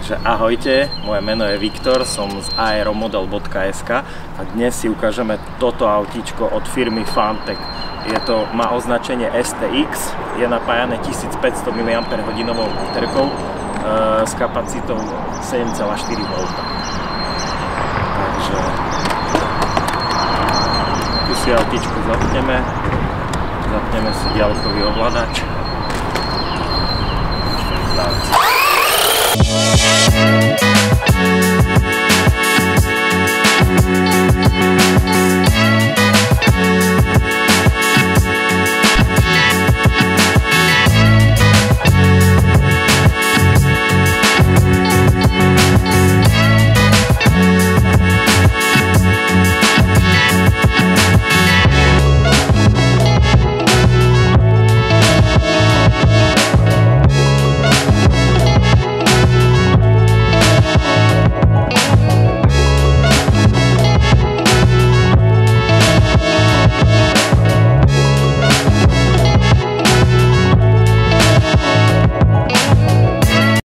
Takže ahojte, moje meno je Viktor, som z aeromodel.sk a dnes si ukážeme toto autíčko od firmy Fantech. Má označenie STX, je napájané 1500 mAh baterkou s kapacitou 7,4 V. Takže tu si autíčko zapneme si diaľkový ovládač.